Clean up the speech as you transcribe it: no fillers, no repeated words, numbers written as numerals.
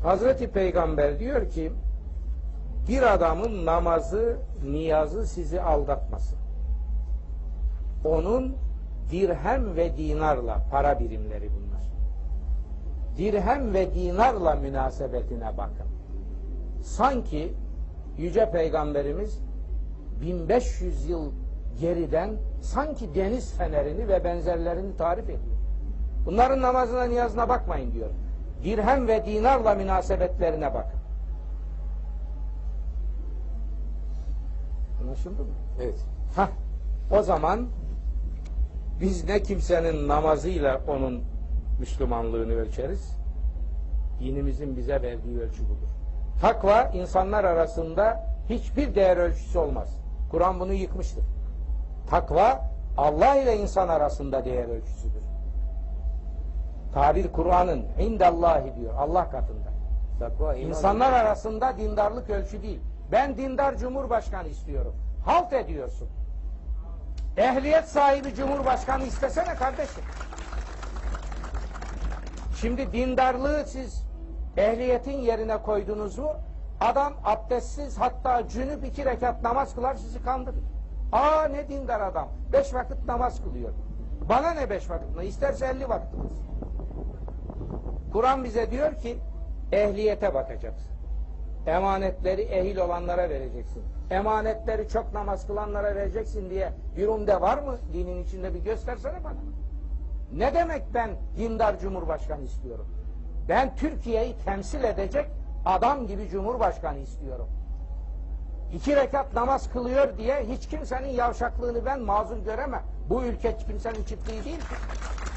Hazreti Peygamber diyor ki, bir adamın namazı, niyazı sizi aldatmasın. Onun dirhem ve dinarla, para birimleri bunlar, dirhem ve dinarla münasebetine bakın. Sanki Yüce Peygamberimiz 1500 yıl geriden sanki deniz fenerini ve benzerlerini tarif ediyor. Bunların namazına, niyazına bakmayın diyor. Dirhem ve dinarla münasebetlerine bakın. Anlaşıldı mı? Evet. O zaman biz ne kimsenin namazıyla onun Müslümanlığını ölçeriz, dinimizin bize verdiği ölçü budur. Takva insanlar arasında hiçbir değer ölçüsü olmaz. Kur'an bunu yıkmıştır. Takva Allah ile insan arasında değer ölçüsüdür. Tabir Kur'an'ın indallahi diyor, Allah katında. Takva, İnsanlar arasında dindarlık ölçü değil. Ben dindar cumhurbaşkanı istiyorum. Halt ediyorsun. Ehliyet sahibi cumhurbaşkanı istesene kardeşim. Şimdi dindarlığı siz ehliyetin yerine koydunuz mu, adam abdestsiz, hatta cünüp 2 rekat namaz kılar, sizi kandırır. Aa, ne dindar adam, 5 vakit namaz kılıyor. Bana ne 5 vakit? İsterse 50 vakit kılsın. Kur'an bize diyor ki ehliyete bakacaksın. Emanetleri ehil olanlara vereceksin. Emanetleri çok namaz kılanlara vereceksin diye bir umde var mı? Dinin içinde bir göstersene bana. Ne demek ben dindar cumhurbaşkanı istiyorum? Ben Türkiye'yi temsil edecek adam gibi cumhurbaşkanı istiyorum. 2 rekat namaz kılıyor diye hiç kimsenin yavşaklığını ben mazur göremem. Bu ülke kimsenin çiftliği değil ki.